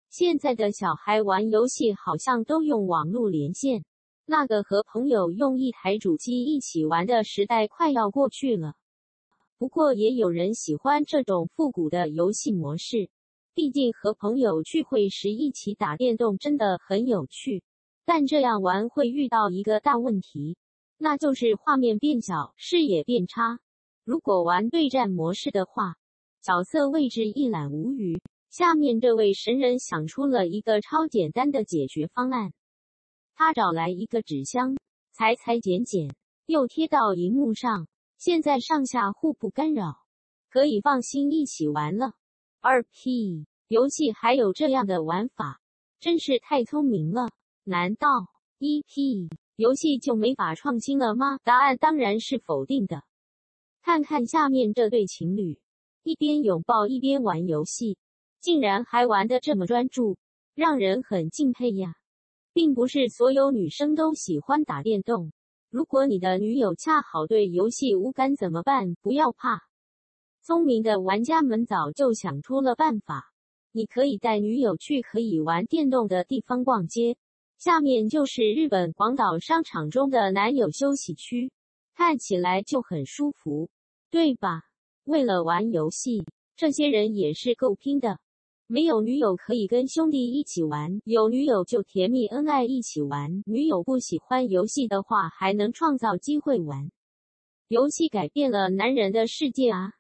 现在的小孩玩游戏好像都用网络连线，那个和朋友用一台主机一起玩的时代快要过去了。不过也有人喜欢这种复古的游戏模式，毕竟和朋友聚会时一起打电动真的很有趣。但这样玩会遇到一个大问题，那就是画面变小，视野变差。如果玩对战模式的话，角色位置一览无余。下面这位神人想出了一个超简单的解决方案。他找来一个纸箱，裁剪，又贴到荧幕上，现在上下互不干扰，可以放心一起玩了。2P 游戏还有这样的玩法，真是太聪明了。难道 1P 游戏就没法创新了吗？答案当然是否定的。看看下面这对情侣，一边拥抱一边玩游戏，竟然还玩得这么专注，让人很敬佩呀。并不是所有女生都喜欢打电动，如果你的女友恰好对游戏无感怎么办？不要怕，聪明的玩家们早就想出了办法。你可以带女友去可以玩电动的地方逛街，下面就是日本广岛商场中的男友休息区，看起来就很舒服，对吧？为了玩游戏，这些人也是够拼的。没有女友可以跟兄弟一起玩，有女友就甜蜜恩爱一起玩。女友不喜欢游戏的话，还能创造机会玩。游戏改变了男人的世界啊！